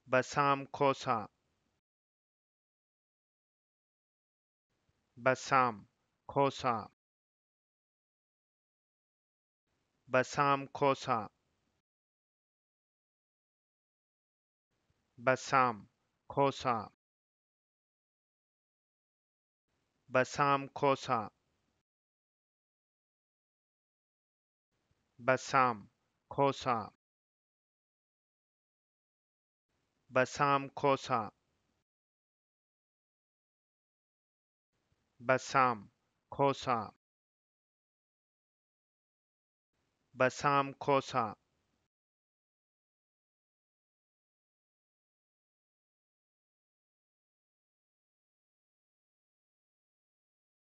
Basam Kosa, Basam Kosa, Basam Kosa, Basam Kosa, Basam Kosa, Basam Kosa, Basam Kosa, Basam Kosa, Basam Kosa,